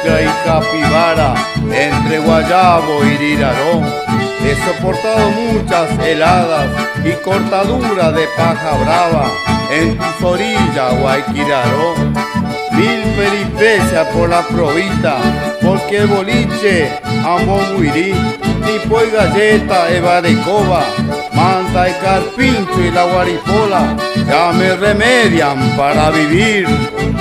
micra y capibara, entre guayabo y riraró. He soportado muchas heladas y cortaduras de paja brava en tus orillas, Guayquiraró. Mil peripecias por la probita, porque el boliche amo muirí, ni pues galleta eva de coba, manta y carpincho y la guaripola, ya me remedian para vivir.